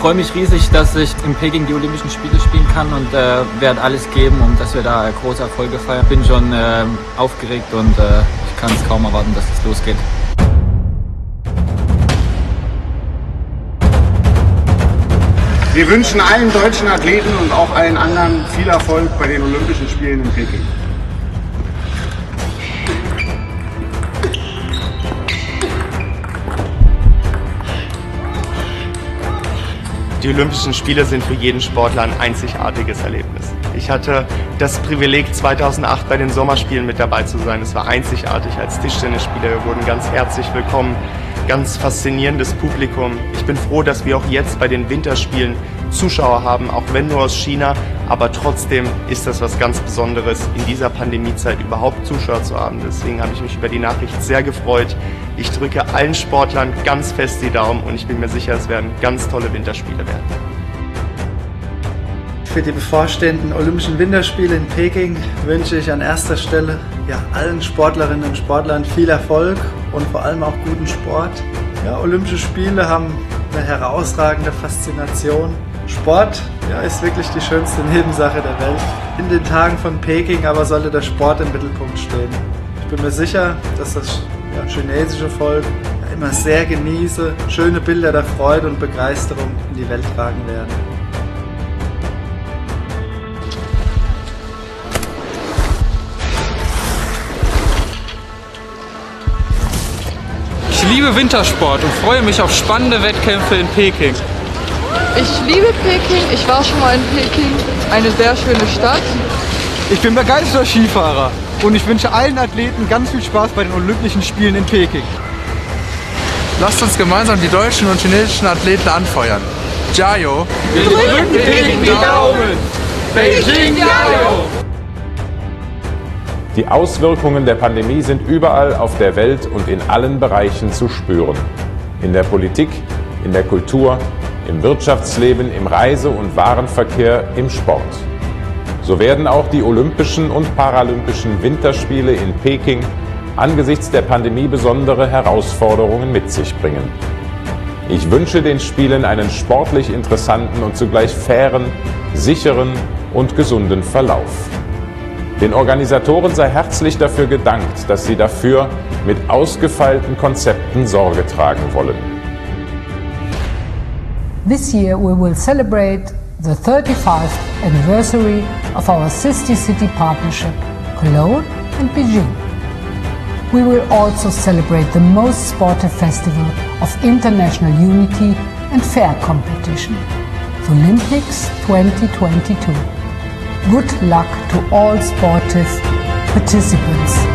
freue mich riesig, dass ich in Peking die Olympischen Spiele spielen kann und werde alles geben, um dass wir da große Erfolge feiern. Bin schon aufgeregt und ich kann es kaum erwarten, dass es losgeht. Wir wünschen allen deutschen Athleten und auch allen anderen viel Erfolg bei den Olympischen Spielen in Peking. Die Olympischen Spiele sind für jeden Sportler ein einzigartiges Erlebnis. Ich hatte das Privileg, 2008 bei den Sommerspielen mit dabei zu sein. Es war einzigartig als Tischtennisspieler. Wir wurden ganz herzlich willkommen, ganz faszinierendes Publikum. Ich bin froh, dass wir auch jetzt bei den Winterspielen Zuschauer haben, auch wenn nur aus China. Aber trotzdem ist das was ganz Besonderes, in dieser Pandemiezeit überhaupt Zuschauer zu haben. Deswegen habe ich mich über die Nachricht sehr gefreut. Ich drücke allen Sportlern ganz fest die Daumen und ich bin mir sicher, es werden ganz tolle Winterspiele werden. Für die bevorstehenden Olympischen Winterspiele in Peking wünsche ich an erster Stelle allen Sportlerinnen und Sportlern viel Erfolg und vor allem auch guten Sport. Olympische Spiele haben eine herausragende Faszination. Sport ist wirklich die schönste Nebensache der Welt. In den Tagen von Peking aber sollte der Sport im Mittelpunkt stehen. Ich bin mir sicher, dass das chinesische Volk immer sehr genieße, schöne Bilder der Freude und Begeisterung in die Welt tragen werden. Ich liebe Wintersport und freue mich auf spannende Wettkämpfe in Peking. Ich liebe Peking, ich war schon mal in Peking, eine sehr schöne Stadt. Ich bin begeisterter Skifahrer und ich wünsche allen Athleten ganz viel Spaß bei den Olympischen Spielen in Peking. Lasst uns gemeinsam die deutschen und chinesischen Athleten anfeuern. Jiao! Wir drücken Peking die Daumen! Beijing Jiao! Die Auswirkungen der Pandemie sind überall auf der Welt und in allen Bereichen zu spüren. In der Politik, in der Kultur, im Wirtschaftsleben, im Reise- und Warenverkehr, im Sport. So werden auch die Olympischen und Paralympischen Winterspiele in Peking angesichts der Pandemie besondere Herausforderungen mit sich bringen. Ich wünsche den Spielen einen sportlich interessanten und zugleich fairen, sicheren und gesunden Verlauf. Den Organisatoren sei herzlich dafür gedankt, dass sie dafür mit ausgefeilten Konzepten Sorge tragen wollen. This year we will celebrate the 35th anniversary of our city-city partnership, Cologne and Beijing. We will also celebrate the most sportive festival of international unity and fair competition, the Olympics 2022. Good luck to all sportive participants.